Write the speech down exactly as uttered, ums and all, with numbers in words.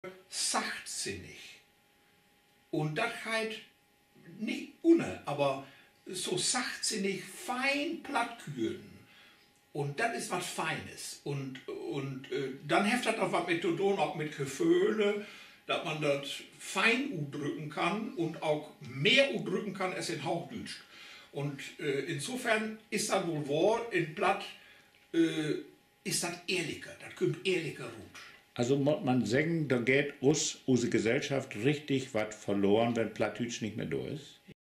sachtsinnig. Und das halt nicht ohne, aber so sachtsinnig fein plattkühlen. Und das ist was Feines. Und, und äh, dann heft das auch was mit zu tun, auch mit Gefühle, dass man das fein udrücken kann und auch mehr udrücken kann als in Hauchdütsch. Und äh, insofern ist das wohl wahr, in Platt äh, ist das ehrlicher, das kommt ehrlicher gut. Also muss man sagen, da geht uns, unsere Gesellschaft richtig was verloren, wenn Plattdeutsch nicht mehr da ist?